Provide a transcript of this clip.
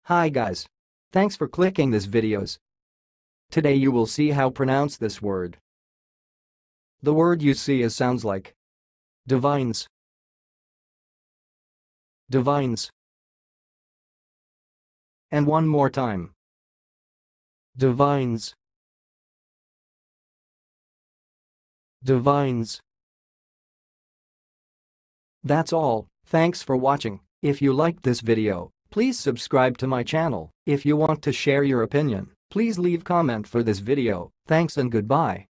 Hi guys. Thanks for clicking this videos. Today you will see how pronounce this word. The word you see sounds like divines. Divines. And one more time. Divines. Divines. That's all. Thanks for watching. If you liked this video, please subscribe to my channel. If you want to share your opinion, please leave comment for this video. Thanks and goodbye.